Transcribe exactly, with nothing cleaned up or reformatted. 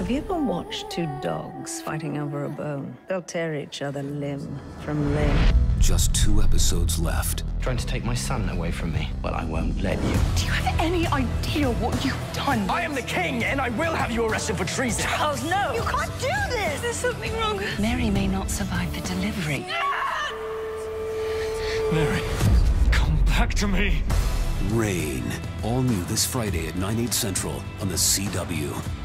Have you ever watched two dogs fighting over a bone? They'll tear each other limb from limb. Just two episodes left. Trying to take my son away from me? Well, I won't let you. Do you have any idea what you've done? I am the king, and I will have you arrested for treason. Charles, no! You can't do this! There's something wrong. Mary may not survive the delivery. Mary, come back to me. Rain. All new this Friday at nine, eight central on the C W.